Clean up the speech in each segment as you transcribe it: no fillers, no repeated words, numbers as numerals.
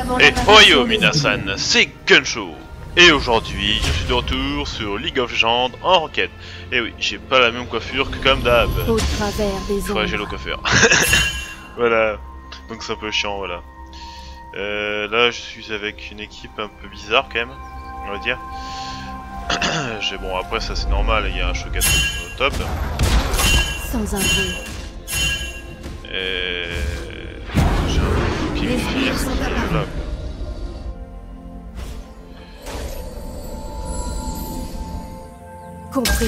avant Et l'apparition Oyo des Minasan, c'est Gunshow. Et aujourd'hui, je suis de retour sur League of Legends en Rocket. Et oui, j'ai pas la même coiffure que comme d'hab. Au travers des Faudrait que j'ai le ombres. coiffeur. Voilà, donc c'est un peu chiant, voilà. Là, je suis avec une équipe un peu bizarre quand même, on va dire. Bon, après ça c'est normal, il y a un Shogun au top. Sans un bruit. Et j'ai un qui me file à ce niveau-là. Compris.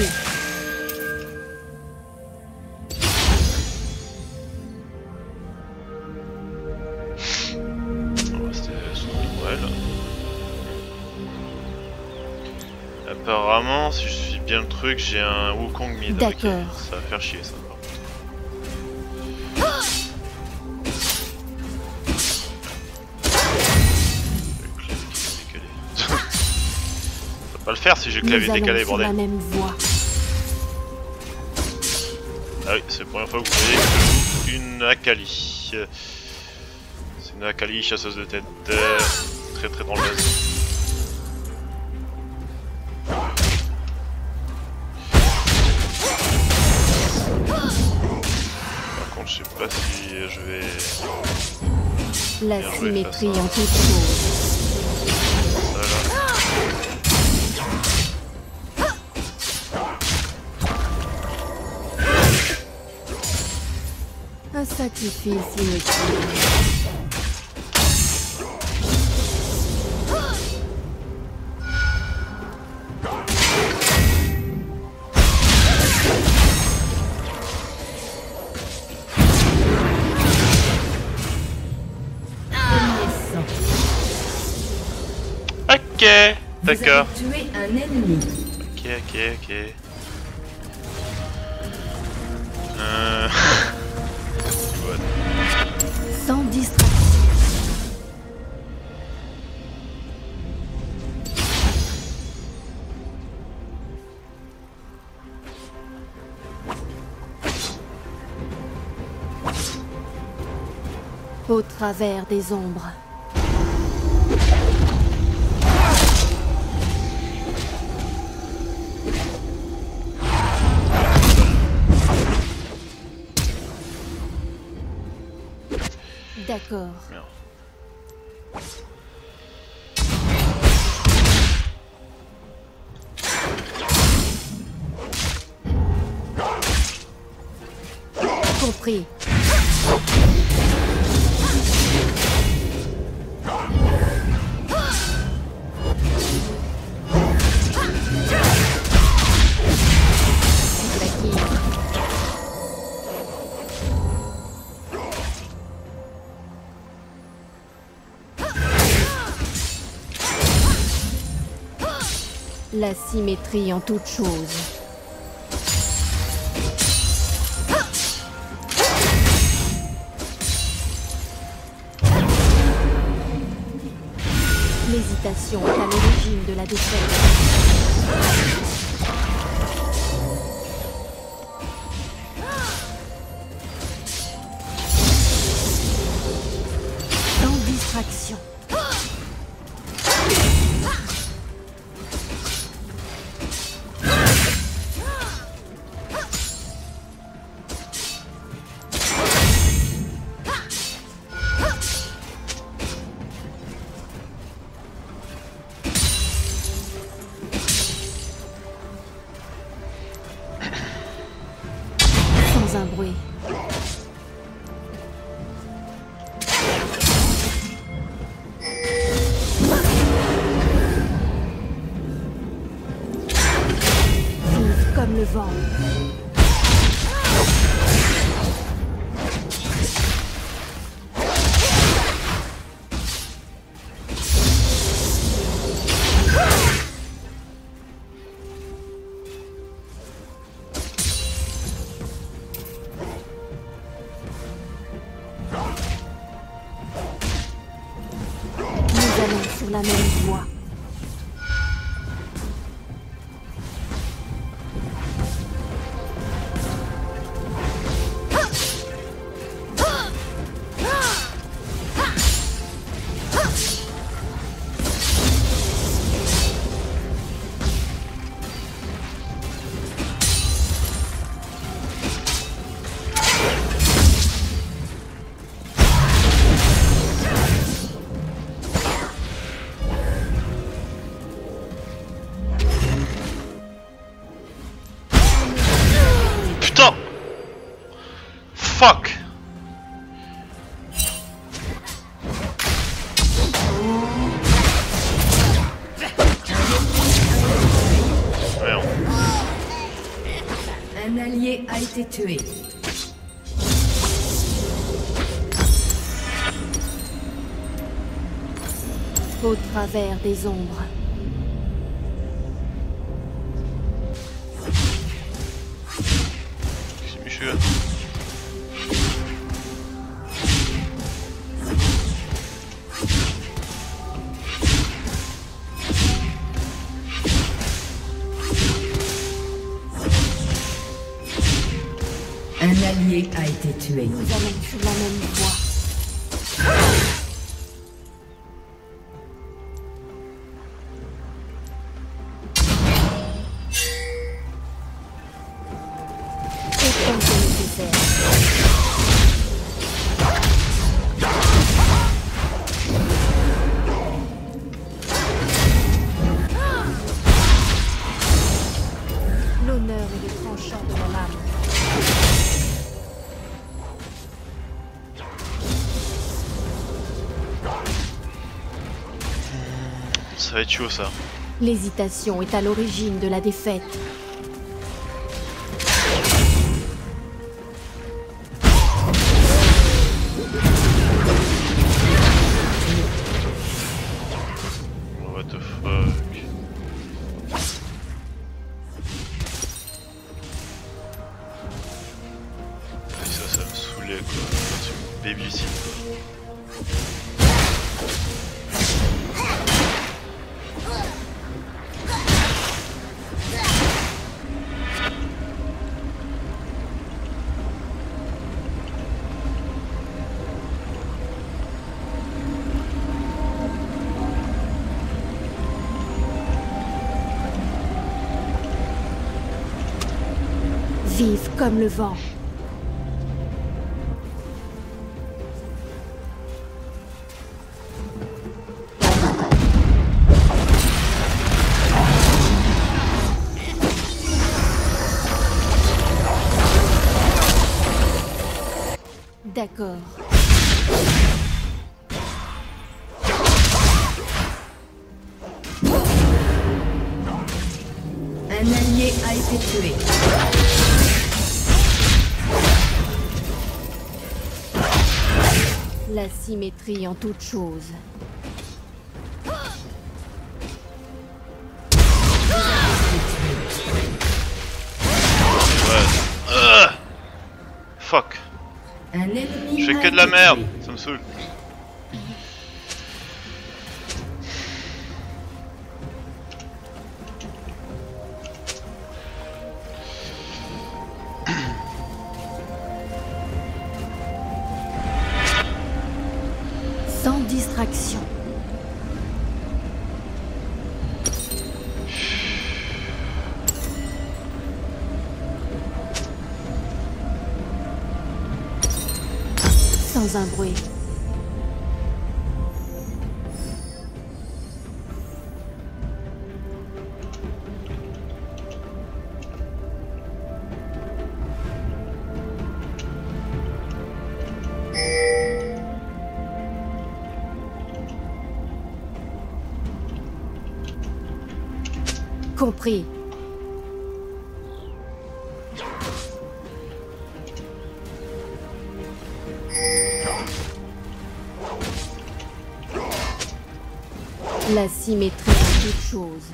On va rester sur Noël. Apparemment, si je suis bien le truc, j'ai un Wukong mid. D'accord. Okay. Ça va faire chier ça. Ça va pas le faire si j'ai le clavier décalé, bordel. La même voie. Ah oui, c'est la première fois que vous voyez que je joue une Akali. C'est une Akali chasseuse de tête. Très très dans le buzz. Par contre, je sais pas si je vais... La symétrie en toute chose. Voilà. Un sacrifice inutile. Ok, d'accord. Tuer un ennemi. Ok. Voilà. Sans distraction. Au travers des ombres. D'accord. Merde. Compris. La symétrie en toute chose. L'hésitation est à l'origine de la défaite. Sans distraction. Un bruit. Vive comme le vent. Sur la même voie. fuck! Merde. Un allié a été tué. Au travers des ombres. C'est Michel. Un allié a été tué. Nous allons sur la même voie. Autant que nécessaire. L'honneur est le tranchant de mon âme. Ça va être chaud ça. L'hésitation est à l'origine de la défaite. What the fuck. Et ça me saoulait quoi. Quand tu me babysites quoi. Vive comme le vent. D'accord. Un allié a été tué. La symétrie en toute chose. Ouais. Fuck. Un ennemi. Je fais a que de la été merde. tué. Ça me saoule. Sans distraction. Sans un bruit. Compris. La symétrie en toute chose.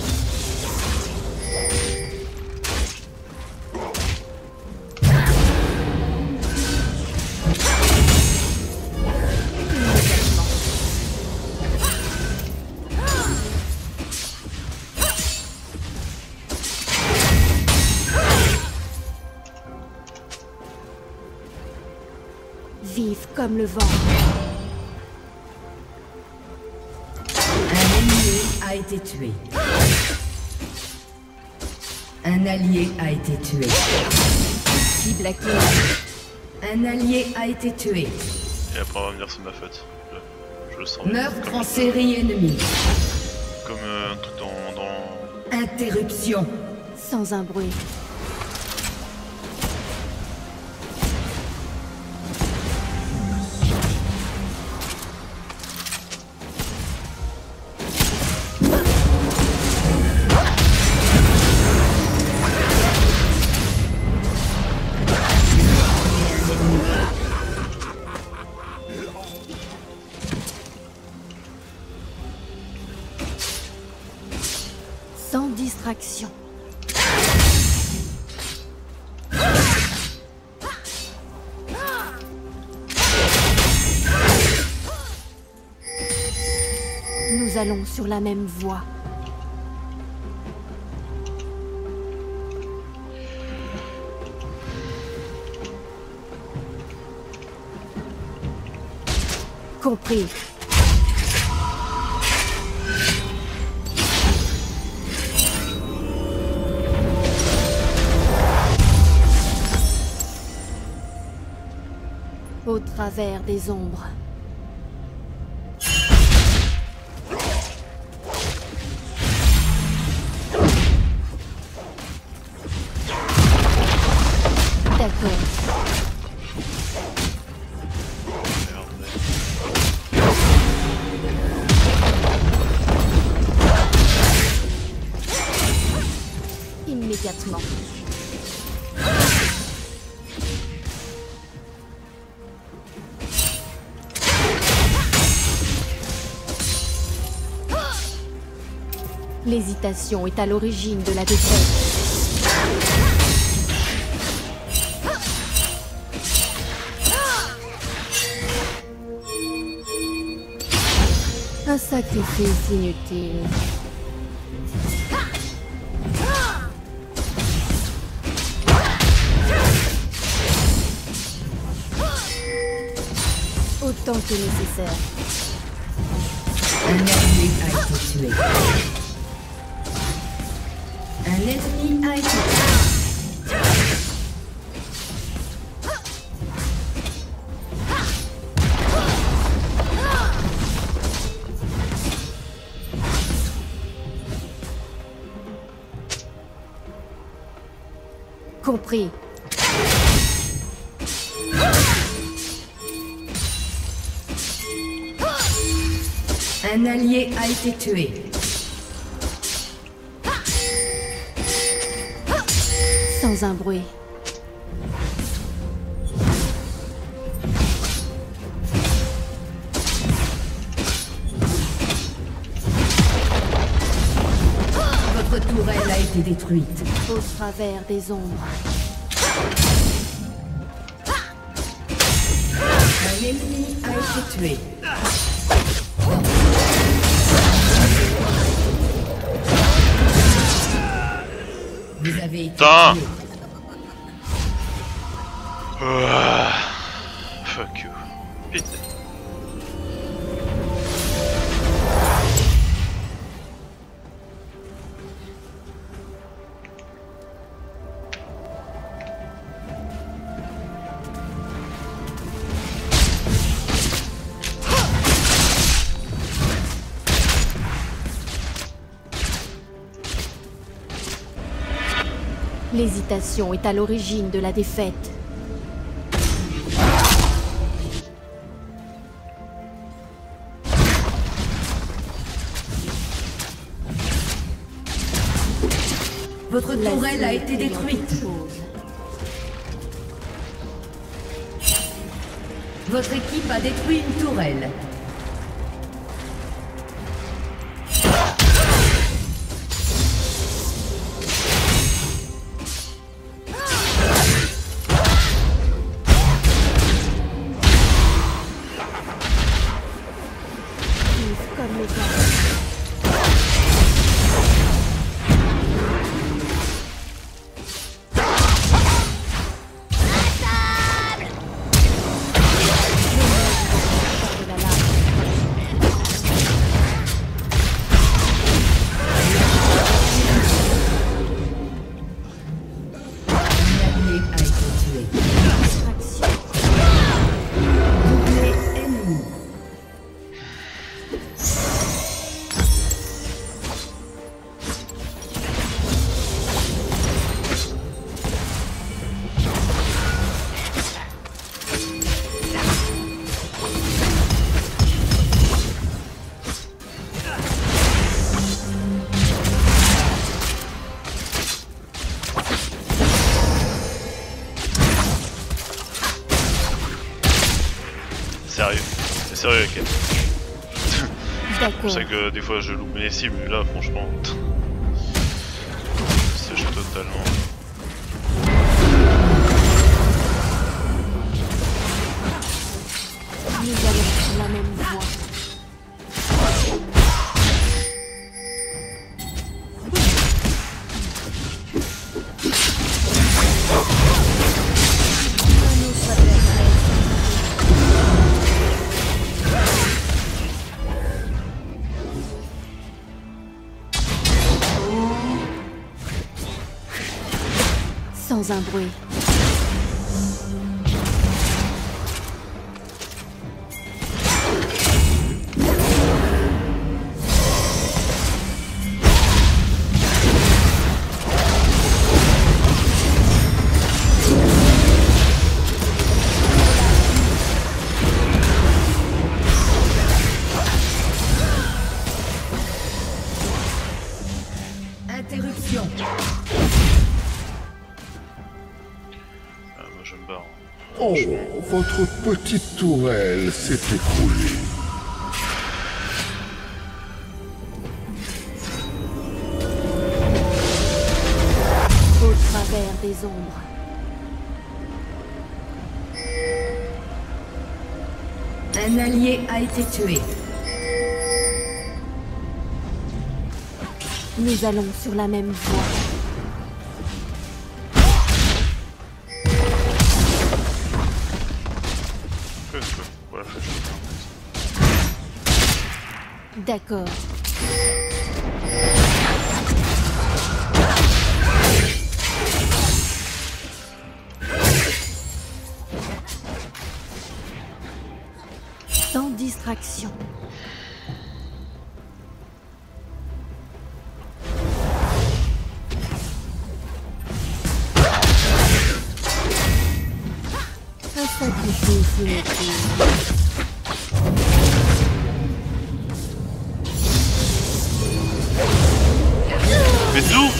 Vive comme le vent. Un ennemi a été tué. Un allié a été tué. Cible acquise. Un allié a été tué. Et après on va me dire c'est ma faute. Je le sens. bien. Meurtre en série ennemie. Comme un truc dans... Interruption. Sans un bruit. Distraction. Nous allons sur la même voie. Compris. Au travers des ombres. D'accord. Immédiatement. L'hésitation est à l'origine de la défaite. Un sacrifice inutile. Autant que nécessaire. Un allié a été tué. Un ennemi a été tué. Compris. Un allié a été tué. Sans un bruit. Votre tourelle a été détruite. Au travers des ombres. Un ennemi a été tué. Vous avez été Putain. tué. Fuck you. Putain. L'hésitation est à l'origine de la défaite. Votre tourelle a été Ayant détruite. quelque chose. Votre équipe a détruit une tourelle. Vive comme les gars. De la lame. Un allié a été tué. Distraction. Doublé ennemi. Sérieux. C'est sérieux, Ken. C'est pour D'accord. ça que des fois je loupe mes cibles, mais là franchement. totalement. Nous allons sur la même voie. Un autre adversaire. Sans un bruit. Interruption. Ah, moi je me barre. Oh, votre petite tourelle s'est écroulée. Au travers des ombres. Un allié a été tué. Nous allons sur la même voie. Voilà, je... D'accord. Sans distraction. Un sacrifice inutile. Mais d'où?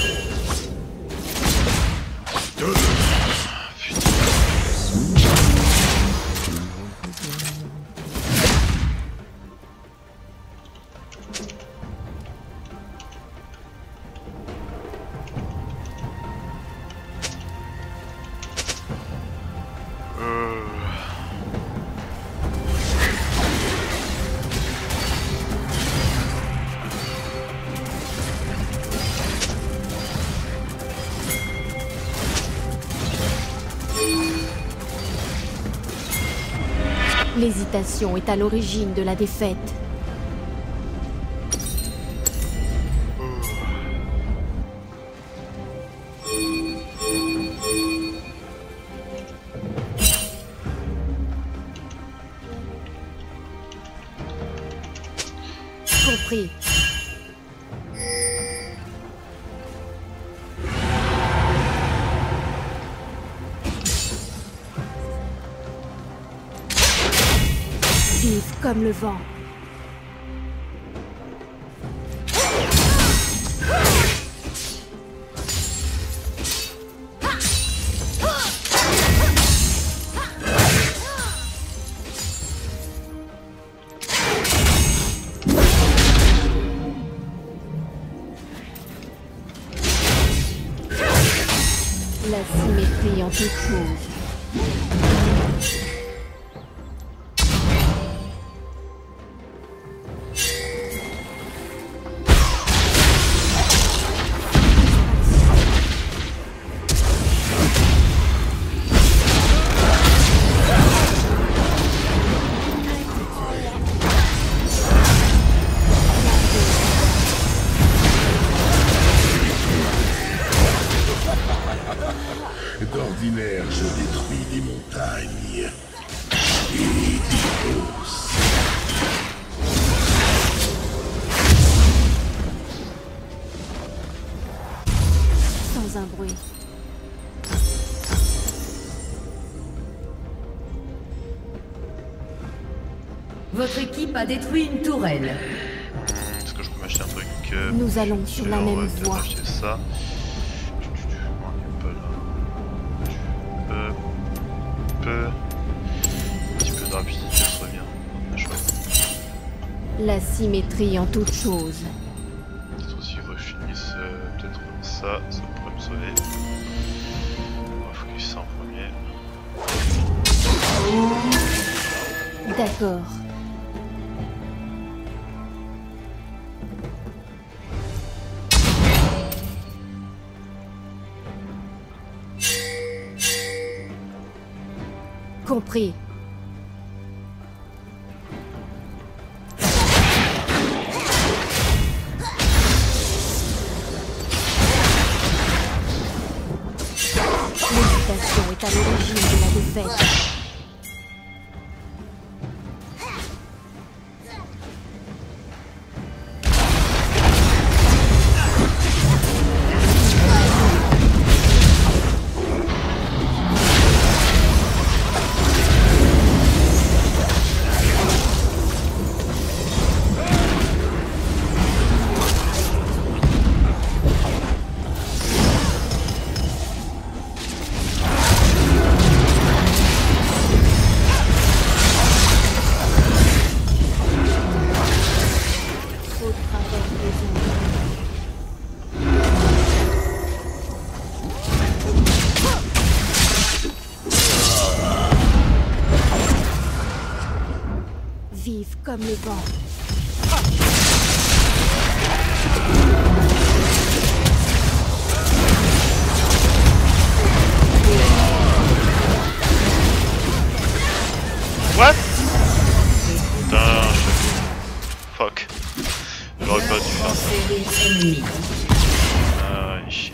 L'hésitation est à l'origine de la défaite. Compris. Vive comme le vent. La symétrie en toute chose. D'ordinaire, je détruis des montagnes. Et des hausses. Sans un bruit. Votre équipe a détruit une tourelle. Est-ce que je peux m'acheter un truc Nous allons sur la même peut-être voie. acheter ça. Un petit peu de rapidité, ça serait bien. Chouette. La symétrie en toute chose. Peut-être aussi refinisse peut-être ça pourrait me D'accord. Compris. L'hésitation est à l'origine de la défaite. Vive comme le vent. What? Putain, fuck. J'aurais pas dû faire ça. Ah ouais, shit.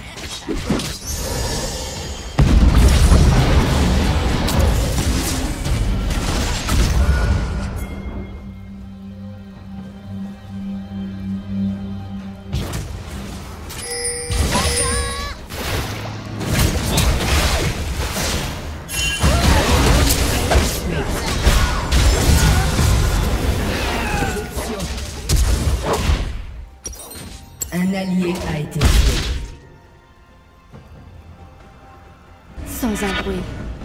Un allié a été tué. Sans un bruit.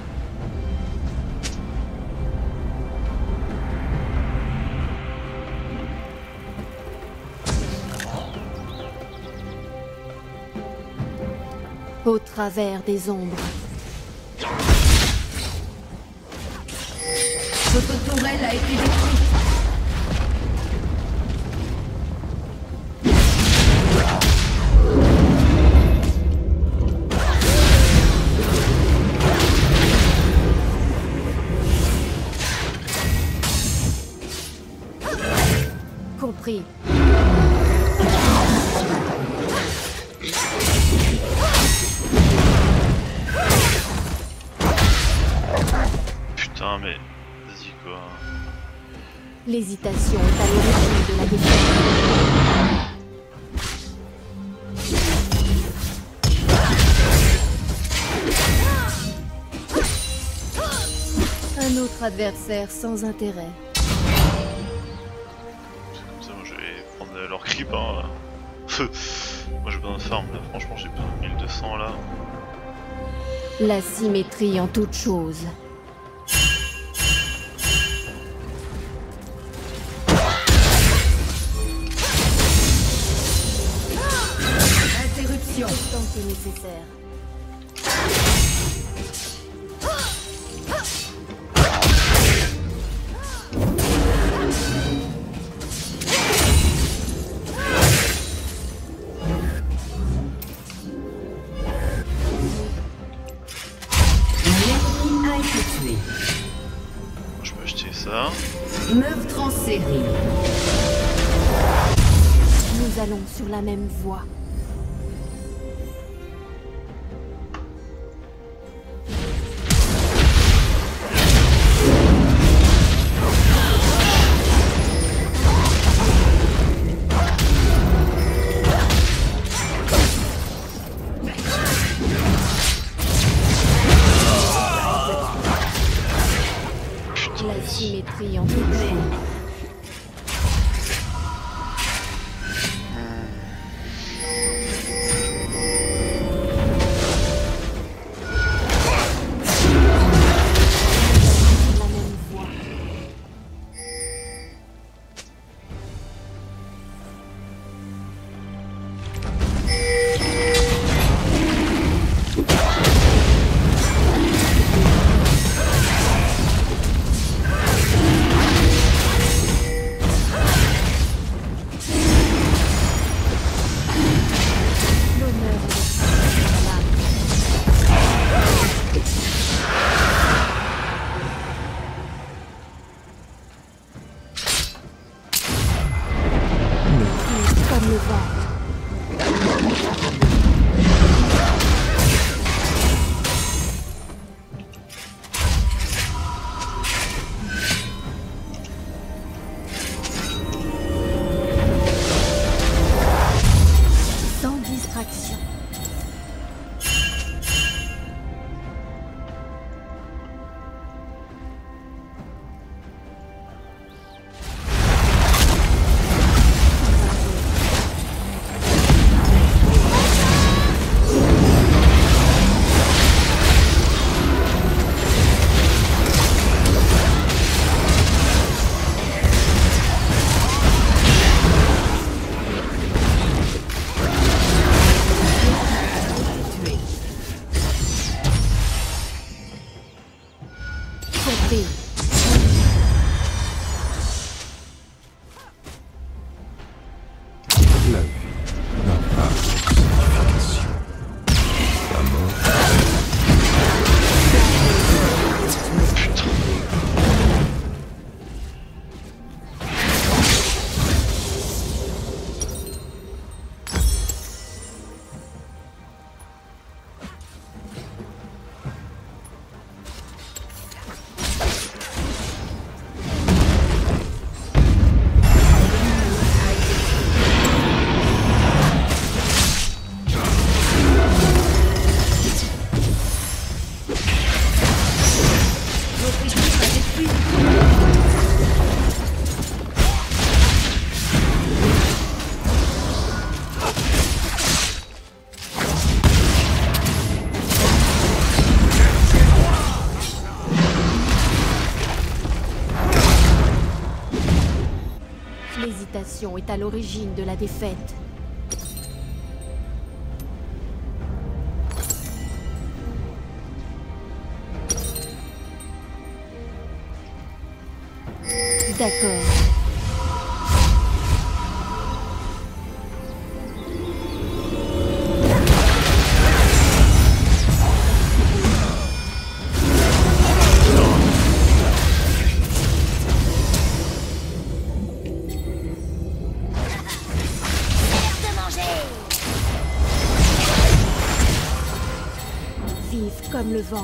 Au travers des ombres. Votre tourelle a été détruite. Compris. Putain, mais vas-y quoi. L'hésitation est à l'origine de la défaite. Un autre adversaire sans intérêt. Comme ça, moi je vais prendre leur creep. Hein. Moi j'ai besoin de farm là, franchement j'ai besoin de 1200 là. La symétrie en toute chose. Interruption. Tant que nécessaire. L'ennemi a été tué. Je peux acheter ça. Meurtre en série. Nous allons sur la même voie. La symétrie en toute chose. La même voie. Compris. La vie n'a pas de signification. La mort. L'hésitation est à l'origine de la défaite. D'accord. Vive comme le vent.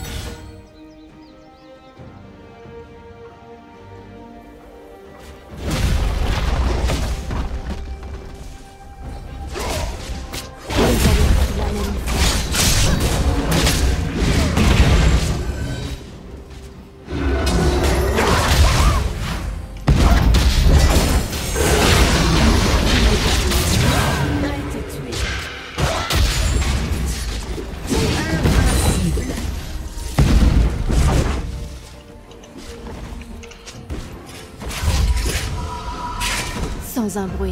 Sans un bruit.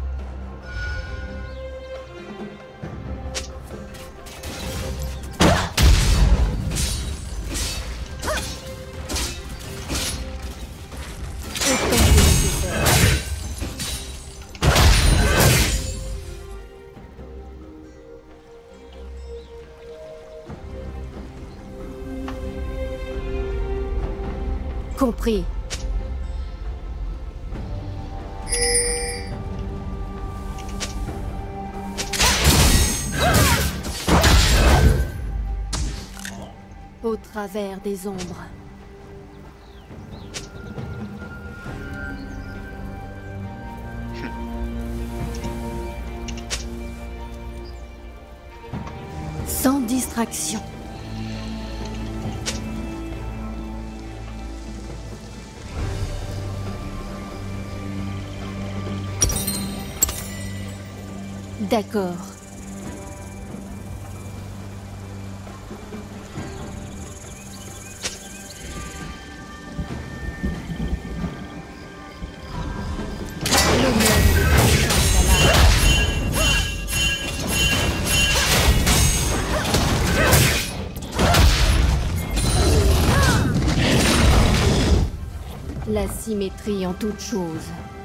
Compris. Au travers des ombres. Sans distraction. D'accord. La symétrie en toute chose.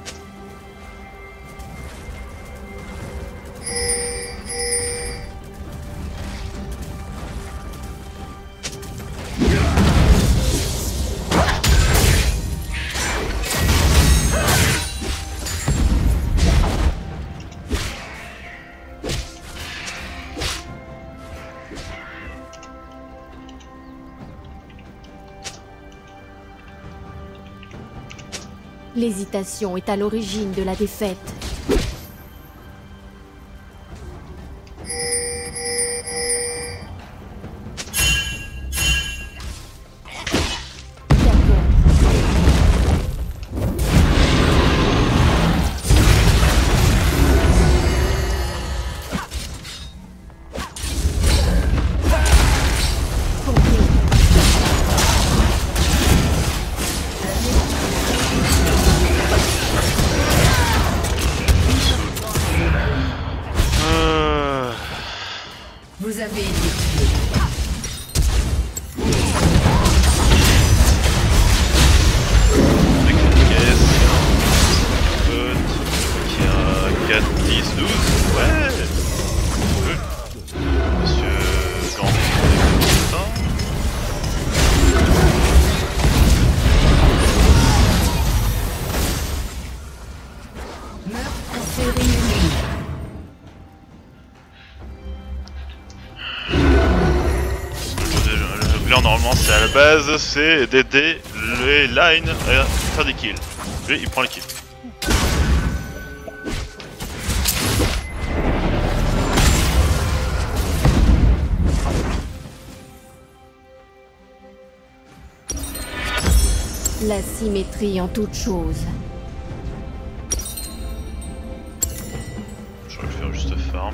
L'hésitation est à l'origine de la défaite. base c'est d'aider les lines à faire des kills. Lui il prend les kills. La symétrie en toute chose. J'aurais pu faire juste farm.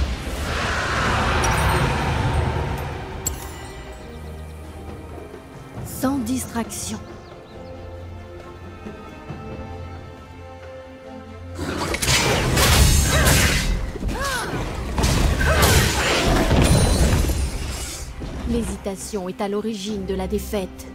Sans distraction. L'hésitation est à l'origine de la défaite.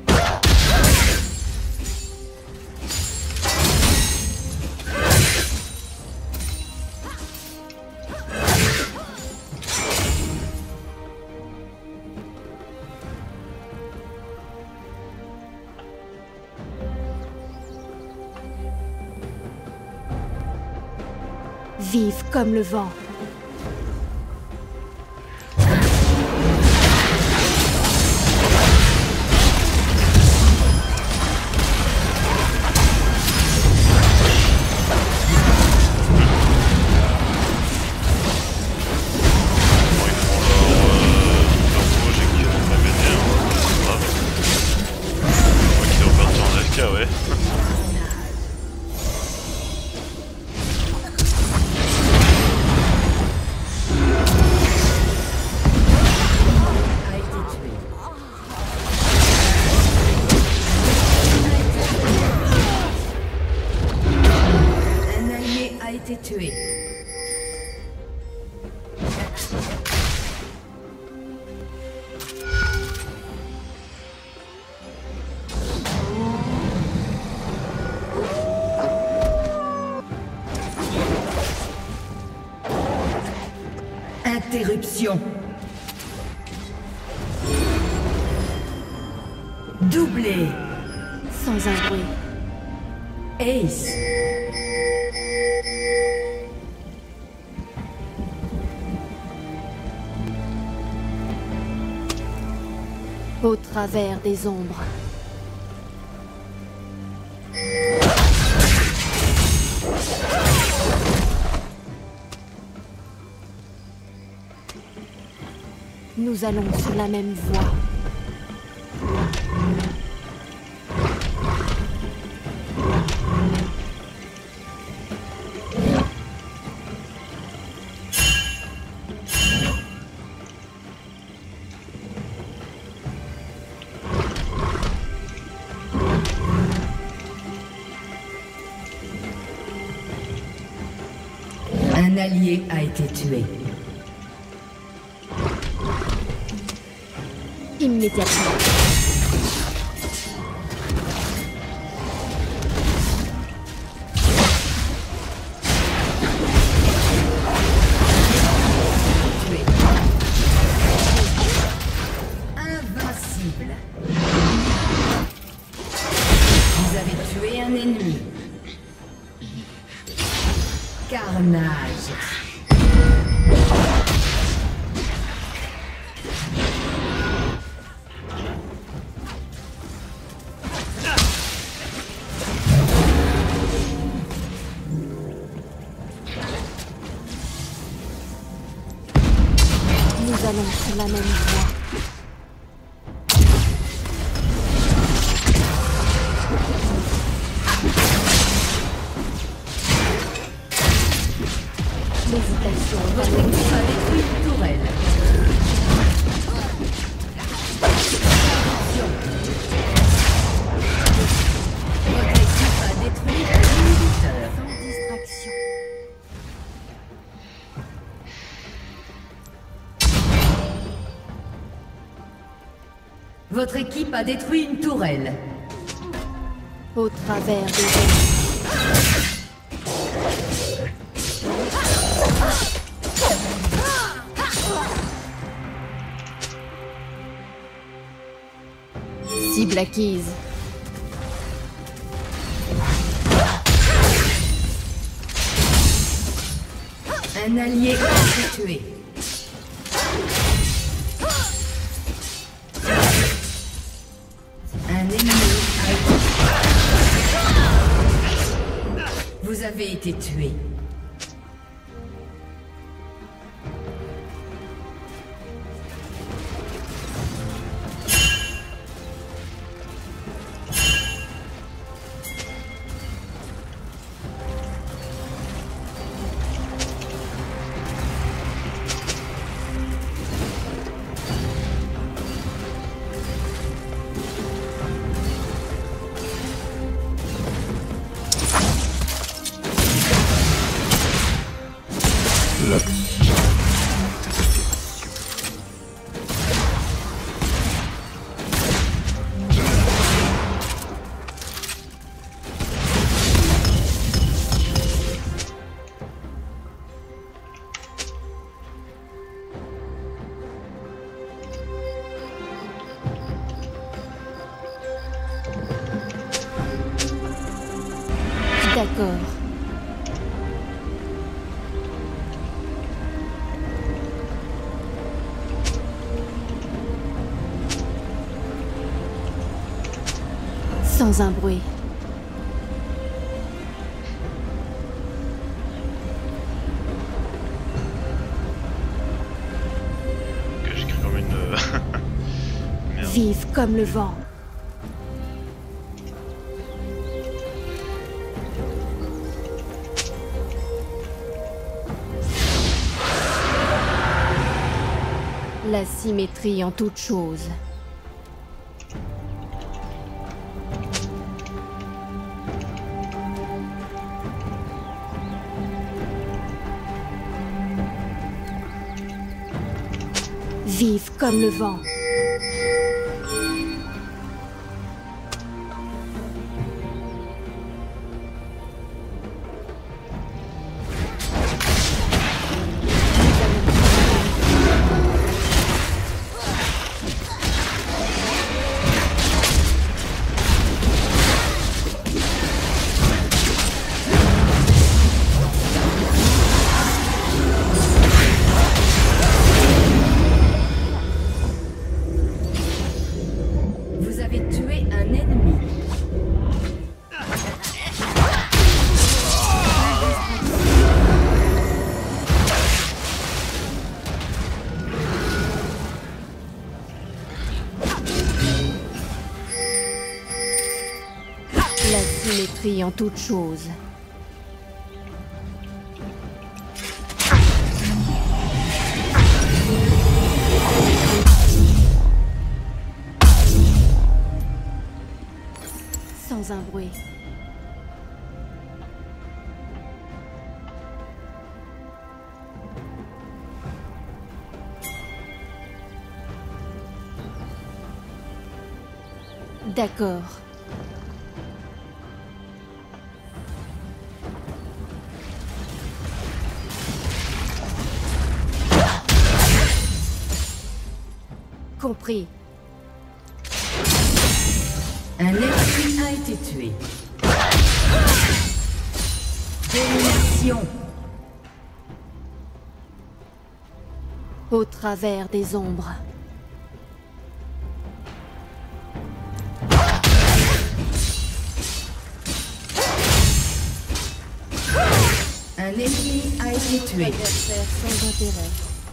Vive comme le vent. Ouais. Un allié a été tué. Interruption. Doublé. Sans un bruit. Ace. Au travers des ombres. Nous allons sur la même voie. Un allié a été tué. Immédiatement. Tué. Invincible. Vous avez tué un ennemi. Carnage. Nous allons sur la même voie. L'hésitation est à Votre équipe a détruit une tourelle. Votre équipe a détruit un inhibiteur. sans distraction. Votre équipe a détruit une tourelle. Au travers des ombres. Cible acquise. Un allié a été tué. avez été tué. D'accord. Sans un bruit. Ok, j'écris comme une... Merde. Vive comme le vent. La symétrie en toute chose. Vive comme le vent. Vous avez tué un ennemi. La symétrie en toute chose. Sans un bruit. D'accord. Compris. Un ennemi a été tué. Domination. Au travers des ombres. Un ennemi a été tué. Adversaire sans intérêt.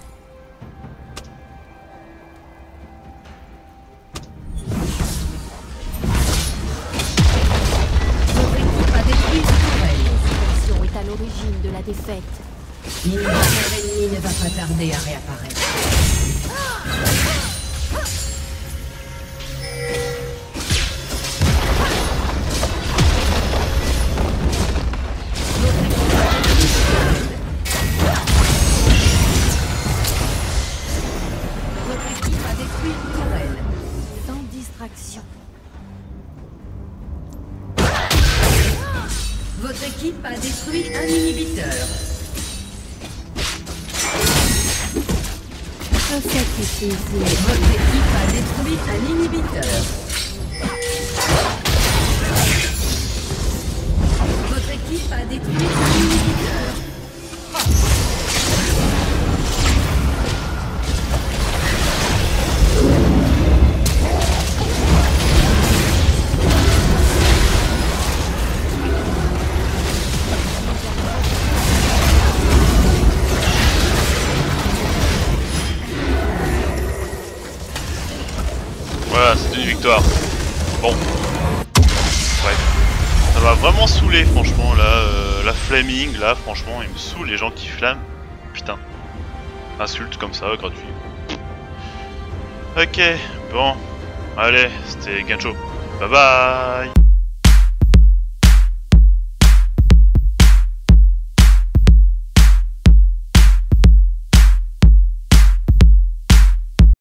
Votre équipe a détruit une tourelle. L'action est à l'origine de la défaite. L'inhibiteur ennemi ne va pas tarder à réapparaître. Votre équipe a détruit une tourelle. Sans distraction. Votre équipe a détruit un inhibiteur. Un sacrifice. Votre équipe a détruit un inhibiteur. Votre équipe a détruit un inhibiteur. c'est une victoire. Bon. Bref. Ça m'a vraiment saoulé, franchement, là. La flaming, là, franchement, il me saoule les gens qui flamment. Putain. Insulte comme ça, gratuit. Ok, bon. Allez, c'était Gancho. Bye bye.